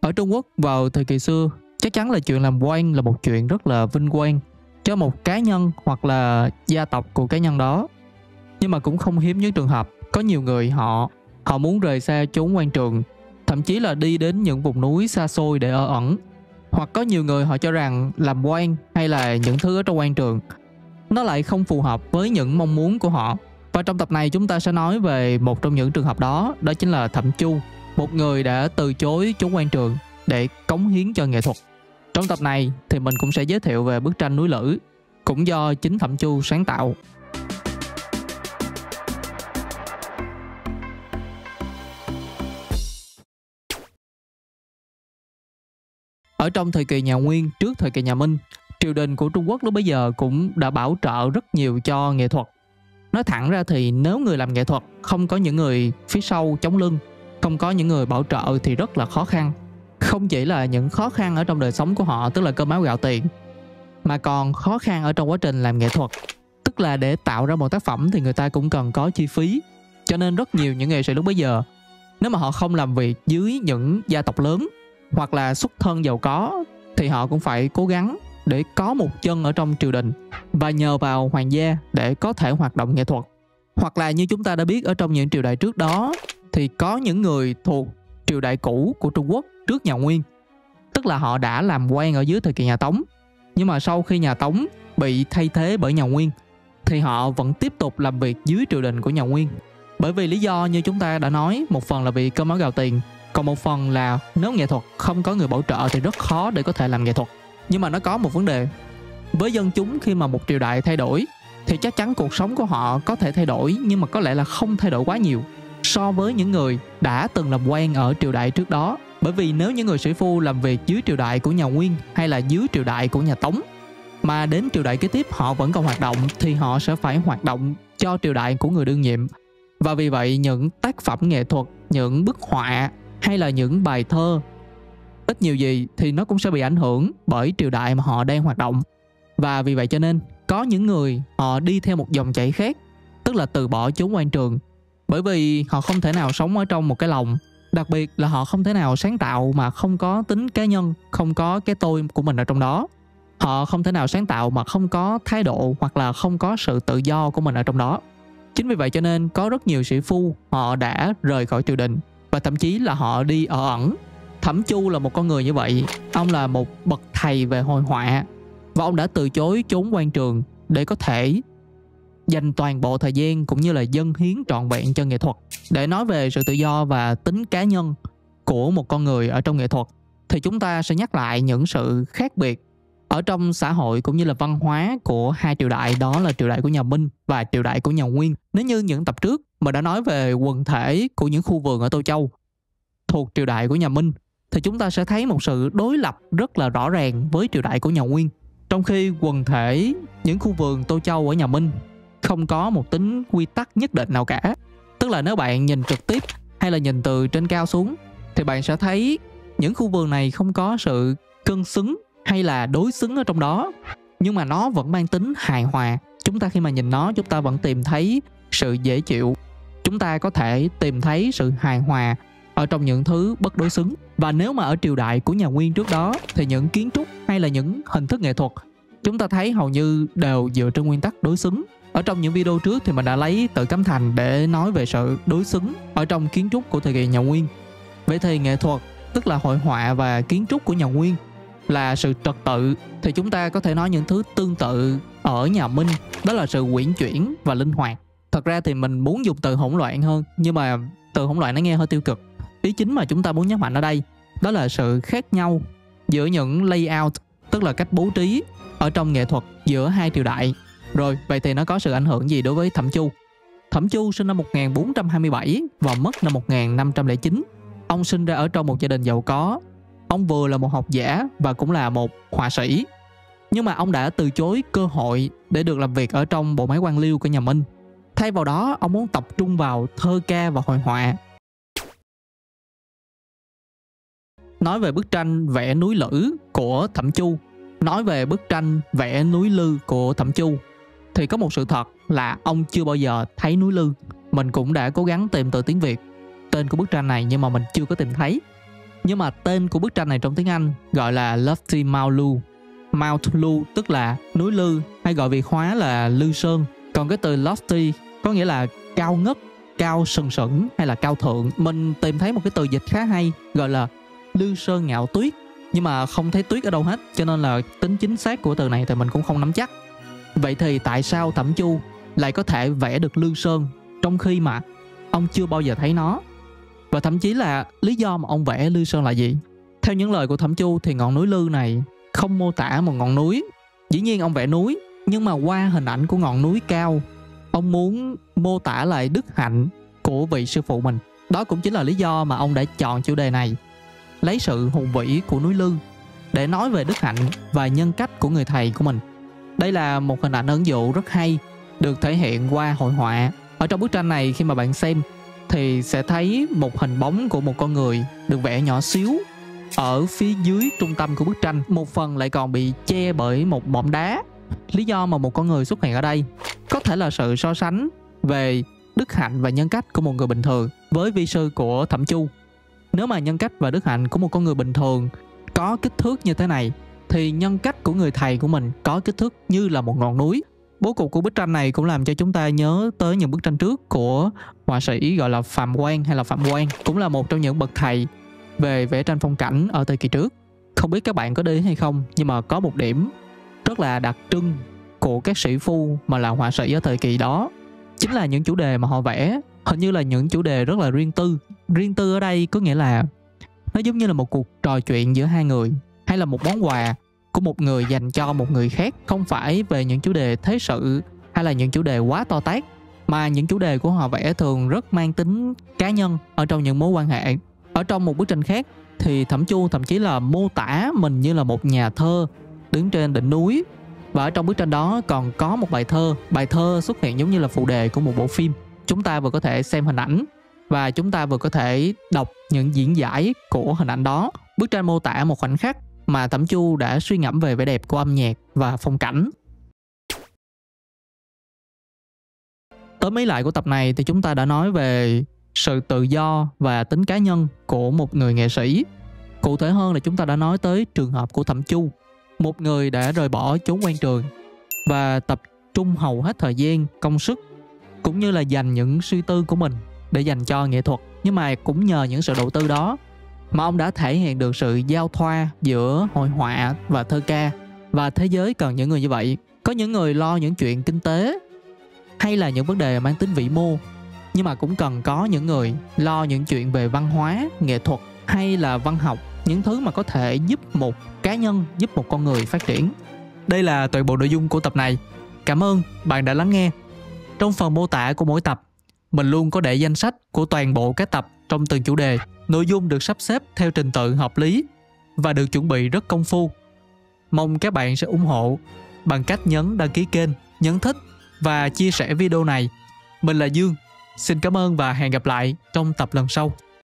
Ở Trung Quốc vào thời kỳ xưa, chắc chắn là chuyện làm quan là một chuyện rất là vinh quang cho một cá nhân hoặc là gia tộc của cá nhân đó. Nhưng mà cũng không hiếm những trường hợp có nhiều người họ muốn rời xa chốn quan trường, thậm chí là đi đến những vùng núi xa xôi để ở ẩn. Hoặc có nhiều người họ cho rằng làm quan hay là những thứ ở trong quan trường nó lại không phù hợp với những mong muốn của họ. Và trong tập này chúng ta sẽ nói về một trong những trường hợp đó, đó chính là Thẩm Chu, một người đã từ chối chốn quan trường để cống hiến cho nghệ thuật. Trong tập này thì mình cũng sẽ giới thiệu về bức tranh Núi Lữ, cũng do chính Thẩm Chu sáng tạo. Ở trong thời kỳ nhà Nguyên, trước thời kỳ nhà Minh, triều đình của Trung Quốc lúc bấy giờ cũng đã bảo trợ rất nhiều cho nghệ thuật. Nói thẳng ra thì nếu người làm nghệ thuật không có những người phía sau chống lưng, không có những người bảo trợ thì rất là khó khăn. Không chỉ là những khó khăn ở trong đời sống của họ, tức là cơm áo gạo tiền, mà còn khó khăn ở trong quá trình làm nghệ thuật. Tức là để tạo ra một tác phẩm thì người ta cũng cần có chi phí. Cho nên rất nhiều những nghệ sĩ lúc bấy giờ, nếu mà họ không làm việc dưới những gia tộc lớn hoặc là xuất thân giàu có, thì họ cũng phải cố gắng để có một chân ở trong triều đình và nhờ vào hoàng gia để có thể hoạt động nghệ thuật. Hoặc là như chúng ta đã biết ở trong những triều đại trước đó, thì có những người thuộc triều đại cũ của Trung Quốc trước nhà Nguyên, tức là họ đã làm quan ở dưới thời kỳ nhà Tống, nhưng mà sau khi nhà Tống bị thay thế bởi nhà Nguyên thì họ vẫn tiếp tục làm việc dưới triều đình của nhà Nguyên. Bởi vì lý do như chúng ta đã nói, một phần là vì cơm áo gạo tiền, còn một phần là nếu nghệ thuật không có người bảo trợ thì rất khó để có thể làm nghệ thuật. Nhưng mà nó có một vấn đề, với dân chúng khi mà một triều đại thay đổi thì chắc chắn cuộc sống của họ có thể thay đổi, nhưng mà có lẽ là không thay đổi quá nhiều so với những người đã từng làm quan ở triều đại trước đó. Bởi vì nếu những người sĩ phu làm việc dưới triều đại của nhà Nguyên hay là dưới triều đại của nhà Tống mà đến triều đại kế tiếp họ vẫn còn hoạt động thì họ sẽ phải hoạt động cho triều đại của người đương nhiệm. Và vì vậy những tác phẩm nghệ thuật, những bức họa hay là những bài thơ, ít nhiều gì thì nó cũng sẽ bị ảnh hưởng bởi triều đại mà họ đang hoạt động. Và vì vậy cho nên có những người họ đi theo một dòng chảy khác, tức là từ bỏ chốn quan trường, bởi vì họ không thể nào sống ở trong một cái lồng. Đặc biệt là họ không thể nào sáng tạo mà không có tính cá nhân, không có cái tôi của mình ở trong đó. Họ không thể nào sáng tạo mà không có thái độ hoặc là không có sự tự do của mình ở trong đó. Chính vì vậy cho nên có rất nhiều sĩ phu họ đã rời khỏi triều đình và thậm chí là họ đi ở ẩn. Thẩm Chu là một con người như vậy. Ông là một bậc thầy về hội họa và ông đã từ chối chốn quan trường để có thể dành toàn bộ thời gian cũng như là dâng hiến trọn vẹn cho nghệ thuật. Để nói về sự tự do và tính cá nhân của một con người ở trong nghệ thuật thì chúng ta sẽ nhắc lại những sự khác biệt ở trong xã hội cũng như là văn hóa của hai triều đại, đó là triều đại của nhà Minh và triều đại của nhà Nguyên. Nếu như những tập trước mà đã nói về quần thể của những khu vườn ở Tô Châu thuộc triều đại của nhà Minh thì chúng ta sẽ thấy một sự đối lập rất là rõ ràng với triều đại của nhà Nguyên. Trong khi quần thể những khu vườn Tô Châu ở nhà Minh không có một tính quy tắc nhất định nào cả. Tức là nếu bạn nhìn trực tiếp hay là nhìn từ trên cao xuống thì bạn sẽ thấy những khu vườn này không có sự cân xứng hay là đối xứng ở trong đó, nhưng mà nó vẫn mang tính hài hòa. Chúng ta khi mà nhìn nó, chúng ta vẫn tìm thấy sự dễ chịu. Chúng ta có thể tìm thấy sự hài hòa ở trong những thứ bất đối xứng. Và nếu mà ở triều đại của nhà Nguyên trước đó thì những kiến trúc hay là những hình thức nghệ thuật chúng ta thấy hầu như đều dựa trên nguyên tắc đối xứng. Ở trong những video trước thì mình đã lấy Tự Cấm Thành để nói về sự đối xứng ở trong kiến trúc của thời kỳ nhà Nguyên. Vậy thì nghệ thuật, tức là hội họa và kiến trúc của nhà Nguyên là sự trật tự, thì chúng ta có thể nói những thứ tương tự ở nhà Minh, đó là sự uyển chuyển và linh hoạt. Thật ra thì mình muốn dùng từ hỗn loạn hơn, nhưng mà từ hỗn loạn nó nghe hơi tiêu cực. Ý chính mà chúng ta muốn nhấn mạnh ở đây đó là sự khác nhau giữa những layout, tức là cách bố trí ở trong nghệ thuật giữa hai triều đại. Rồi, vậy thì nó có sự ảnh hưởng gì đối với Thẩm Chu? Thẩm Chu sinh năm 1427 và mất năm 1509. Ông sinh ra ở trong một gia đình giàu có. Ông vừa là một học giả và cũng là một họa sĩ. Nhưng mà ông đã từ chối cơ hội để được làm việc ở trong bộ máy quan liêu của nhà Minh. Thay vào đó, ông muốn tập trung vào thơ ca và hội họa. Nói về bức tranh vẽ núi Lữ của Thẩm Chu, nói về bức tranh vẽ núi Lư của Thẩm Chu, thì có một sự thật là ông chưa bao giờ thấy núi Lư. Mình cũng đã cố gắng tìm từ tiếng Việt tên của bức tranh này nhưng mà mình chưa có tìm thấy. Nhưng mà tên của bức tranh này trong tiếng Anh gọi là Lofty Mount Lu. Mount Lu tức là núi Lư, hay gọi Việt hóa là Lư Sơn. Còn cái từ lofty có nghĩa là cao ngất, cao sừng sững hay là cao thượng. Mình tìm thấy một cái từ dịch khá hay gọi là Lư Sơn ngạo tuyết, nhưng mà không thấy tuyết ở đâu hết, cho nên là tính chính xác của từ này thì mình cũng không nắm chắc. Vậy thì tại sao Thẩm Chu lại có thể vẽ được Lư Sơn trong khi mà ông chưa bao giờ thấy nó? Và thậm chí là lý do mà ông vẽ Lư Sơn là gì? Theo những lời của Thẩm Chu thì ngọn núi Lư này không mô tả một ngọn núi. Dĩ nhiên ông vẽ núi, nhưng mà qua hình ảnh của ngọn núi cao, ông muốn mô tả lại đức hạnh của vị sư phụ mình. Đó cũng chính là lý do mà ông đã chọn chủ đề này, lấy sự hùng vĩ của núi Lư để nói về đức hạnh và nhân cách của người thầy của mình. Đây là một hình ảnh ẩn dụ rất hay, được thể hiện qua hội họa. Ở trong bức tranh này, khi mà bạn xem thì sẽ thấy một hình bóng của một con người được vẽ nhỏ xíu ở phía dưới trung tâm của bức tranh. Một phần lại còn bị che bởi một mỏm đá. Lý do mà một con người xuất hiện ở đây có thể là sự so sánh về đức hạnh và nhân cách của một người bình thường với vi sư của Thẩm Chu. Nếu mà nhân cách và đức hạnh của một con người bình thường có kích thước như thế này, thì nhân cách của người thầy của mình có kích thước như là một ngọn núi. Bố cục của bức tranh này cũng làm cho chúng ta nhớ tới những bức tranh trước của họa sĩ gọi là Phạm Quang hay là Phạm Quang, cũng là một trong những bậc thầy về vẽ tranh phong cảnh ở thời kỳ trước. Không biết các bạn có để ý hay không, nhưng mà có một điểm rất là đặc trưng của các sĩ phu mà là họa sĩ ở thời kỳ đó, chính là những chủ đề mà họ vẽ hình như là những chủ đề rất là riêng tư. Riêng tư ở đây có nghĩa là nó giống như là một cuộc trò chuyện giữa hai người, hay là một món quà của một người dành cho một người khác. Không phải về những chủ đề thế sự hay là những chủ đề quá to tát, mà những chủ đề của họ vẽ thường rất mang tính cá nhân ở trong những mối quan hệ. Ở trong một bức tranh khác thì Thẩm Chu thậm chí là mô tả mình như là một nhà thơ đứng trên đỉnh núi. Và ở trong bức tranh đó còn có một bài thơ xuất hiện giống như là phụ đề của một bộ phim. Chúng ta vừa có thể xem hình ảnh và chúng ta vừa có thể đọc những diễn giải của hình ảnh đó. Bức tranh mô tả một khoảnh khắc mà Thẩm Chu đã suy ngẫm về vẻ đẹp của âm nhạc và phong cảnh. Tới mấy lại của tập này thì chúng ta đã nói về sự tự do và tính cá nhân của một người nghệ sĩ. Cụ thể hơn là chúng ta đã nói tới trường hợp của Thẩm Chu, một người đã rời bỏ chốn quan trường và tập trung hầu hết thời gian, công sức cũng như là dành những suy tư của mình để dành cho nghệ thuật. Nhưng mà cũng nhờ những sự đầu tư đó mà ông đã thể hiện được sự giao thoa giữa hội họa và thơ ca. Và thế giới cần những người như vậy. Có những người lo những chuyện kinh tế hay là những vấn đề mang tính vĩ mô, nhưng mà cũng cần có những người lo những chuyện về văn hóa, nghệ thuật hay là văn học, những thứ mà có thể giúp một cá nhân, giúp một con người phát triển. Đây là toàn bộ nội dung của tập này. Cảm ơn bạn đã lắng nghe. Trong phần mô tả của mỗi tập, mình luôn có để danh sách của toàn bộ các tập trong từng chủ đề. Nội dung được sắp xếp theo trình tự hợp lý và được chuẩn bị rất công phu. Mong các bạn sẽ ủng hộ bằng cách nhấn đăng ký kênh, nhấn thích và chia sẻ video này. Mình là Dương. Xin cảm ơn và hẹn gặp lại trong tập lần sau.